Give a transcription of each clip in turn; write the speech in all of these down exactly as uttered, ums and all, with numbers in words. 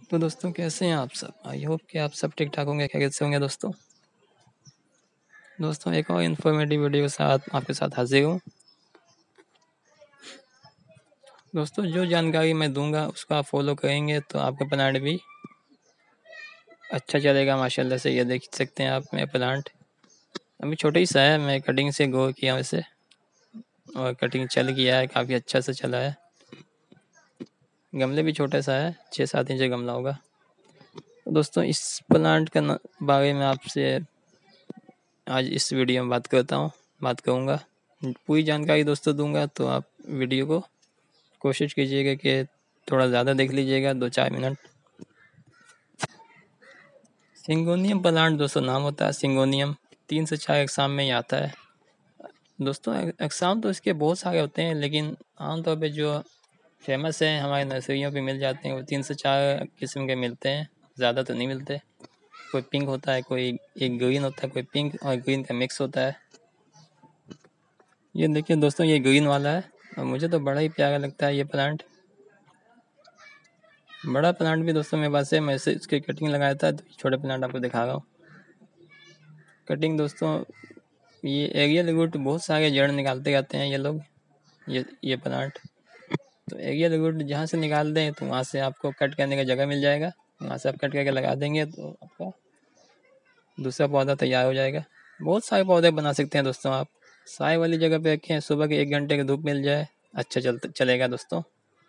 तो दोस्तों कैसे हैं आप सब? आई होप कि आप सब ठीक ठाक होंगे, खैरियत से होंगे दोस्तों। दोस्तों एक और इन्फॉर्मेटिव वीडियो के साथ आपके साथ हाजिर हूँ। दोस्तों जो जानकारी मैं दूंगा उसको आप फॉलो करेंगे तो आपका प्लांट भी अच्छा चलेगा माशाल्लाह से। ये देख सकते हैं आप, मेरा प्लांट अभी छोटा ही सा है, मैं कटिंग से ग्रो किया वैसे, और कटिंग चल गया है, काफ़ी अच्छा से चला है। गमले भी छोटा सा है, छः सात इंच गमला होगा। तो दोस्तों इस प्लांट का बारे में आपसे आज इस वीडियो में बात करता हूँ बात करूँगा पूरी जानकारी दोस्तों दूंगा, तो आप वीडियो को कोशिश कीजिएगा कि थोड़ा ज़्यादा देख लीजिएगा, दो चार मिनट। सिंगोनियम प्लांट दोस्तों नाम होता है सिंगोनियम, तीन से चार एग्जाम में ही आता है दोस्तों। एग्जाम तो इसके बहुत सारे होते हैं, लेकिन आमतौर पे जो फेमस है हमारे नर्सरियों पे मिल जाते हैं वो तीन से चार किस्म के मिलते हैं, ज़्यादा तो नहीं मिलते। कोई पिंक होता है, कोई एक ग्रीन होता है, कोई पिंक और ग्रीन का मिक्स होता है। ये देखिए दोस्तों, ये ग्रीन वाला है और मुझे तो बड़ा ही प्यारा लगता है ये प्लांट। बड़ा प्लांट भी दोस्तों मेरे पास है, मैं इसे इसकी कटिंग लगाया था, तो छोटे प्लांट आपको दिखा रहा हूँ। कटिंग दोस्तों, ये एरियल रूट बहुत सारे जड़ निकालते रहते हैं ये लोग, ये ये प्लांट। तो एरियल रूट जहाँ से निकाल दें तो वहाँ से आपको कट करने का जगह मिल जाएगा, वहाँ से आप कट करके लगा देंगे तो आपका दूसरा पौधा तैयार हो जाएगा। बहुत सारे पौधे बना सकते हैं दोस्तों आप। साए वाली जगह पे रखें, सुबह के एक घंटे की धूप मिल जाए, अच्छा चलता चलेगा दोस्तों।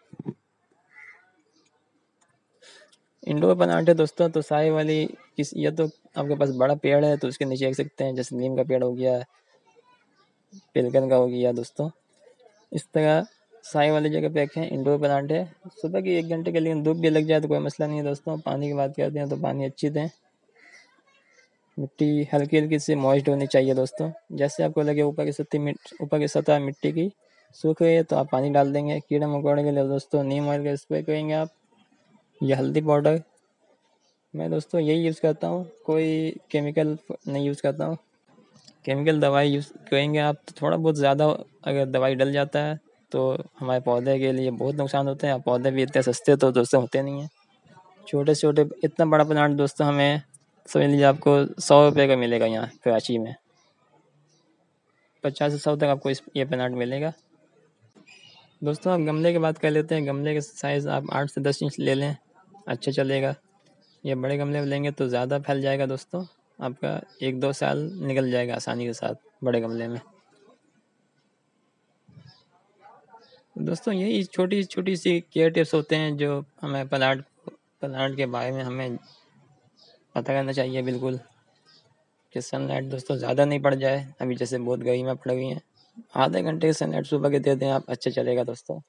इंडोर प्लांट है दोस्तों, तो साए वाली किस, या तो आपके पास बड़ा पेड़ है तो उसके नीचे रख सकते हैं, जैसे नीम का पेड़ हो गया, पिलकन का हो गया दोस्तों। इस तरह साए वाली जगह पे रखें, इंडोर प्लांट है। सुबह की एक घंटे के लिए धूप भी लग जाए तो कोई मसला नहीं है दोस्तों। पानी की बात करते हैं तो पानी अच्छी दें, मिट्टी हल्की हल्की से मॉइस्ट होनी चाहिए दोस्तों। जैसे आपको लगे ऊपर की सतह ऊपर की सतह मिट्टी की सूख रही है तो आप पानी डाल देंगे। कीड़े मकोड़े के लिए दोस्तों नीम ऑयल का स्प्रे करेंगे आप, या हल्दी पाउडर। मैं दोस्तों यही यूज़ करता हूँ, कोई केमिकल नहीं यूज़ करता हूँ। केमिकल दवाई यूज़ करेंगे आप तो थोड़ा बहुत ज़्यादा अगर दवाई डल जाता है तो हमारे पौधे के लिए बहुत नुकसान होते हैं। पौधे भी इतने सस्ते तो दोस्तों होते नहीं हैं। छोटे छोटे इतना बड़ा प्लांट दोस्तों हमें समझ लीजिए आपको सौ रुपये का मिलेगा यहाँ कराची में, पचास से सौ तक आपको इस ये प्लांट मिलेगा दोस्तों। आप गमले की बात कर लेते हैं। गमले के साइज़ आप आठ से दस इंच ले लें, अच्छा चलेगा। ये बड़े गमले में लेंगे तो ज़्यादा फैल जाएगा दोस्तों, आपका एक दो साल निकल जाएगा आसानी के साथ बड़े गमले में। दोस्तों यही छोटी छोटी सी केयर टिप्स होते हैं जो हमें प्लांट प्लांट के बारे में हमें पता करना चाहिए बिल्कुल, कि सनलाइट दोस्तों ज़्यादा नहीं पड़ जाए। अभी जैसे बहुत गर्मी पड़ गई है, आधे घंटे की सनलाइट सुबह के दे दें आप, अच्छा चलेगा दोस्तों।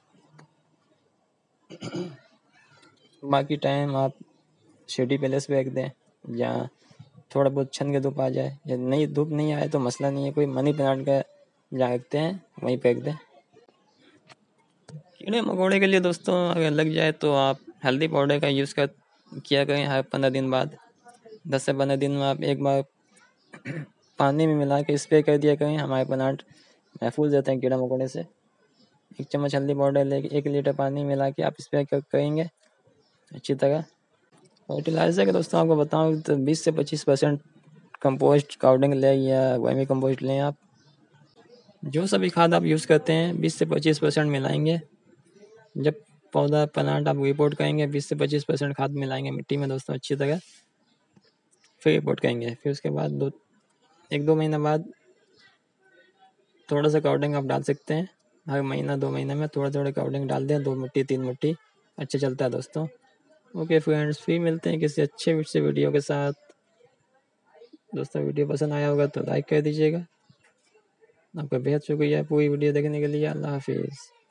बाकी टाइम आप शेडी पैलेस पे रख दें, जहाँ थोड़ा बहुत छन के धूप आ जाए, या नहीं धूप नहीं आए तो मसला नहीं है, कोई मनी प्लांट का जहाँ रखते हैं वहीं पे रख दें। कीड़े मकोड़े के लिए दोस्तों अगर लग जाए तो आप हल्दी पाउडर का यूज़ कर किया करें हर पंद्रह दिन बाद। दस से पंद्रह दिन में आप एक बार पानी में मिला के स्प्रे कर दिया करें, हमारे प्लांट महफूज रहते हैं कीड़ा मकोड़े से। एक चम्मच हल्दी पाउडर लेके एक लीटर पानी मिला के आप स्प्रे करेंगे अच्छी तरह। फर्टिलाइज़र का दोस्तों आपको बताऊँ तो बीस से पच्चीस परसेंट कंपोस्ट काउडिंग लें या वर्मी कंपोस्ट लें आप। जो सभी खाद आप यूज़ करते हैं बीस से पच्चीस परसेंट मिलाएंगे। जब पौधा प्लांट आप रिपोर्ट करेंगे बीस से पच्चीस परसेंट खाद मिलाएंगे मिट्टी में दोस्तों अच्छी तरह, फिर रिपोर्ट करेंगे। फिर उसके बाद दो एक दो महीने बाद थोड़ा सा काउडिंग आप डाल सकते हैं। हर महीना दो महीने में थोड़ा थोड़ा काउडिंग डाल दें, दो मुट्ठी तीन मुट्ठी, अच्छा चलता है दोस्तों। ओके फ्रेंड्स, फिर मिलते हैं किसी अच्छे से वीडियो के साथ। दोस्तों वीडियो पसंद आया होगा तो लाइक कर दीजिएगा। आपका बेहद शुक्रिया पूरी वीडियो देखने के लिए। अल्लाह हाफिज़।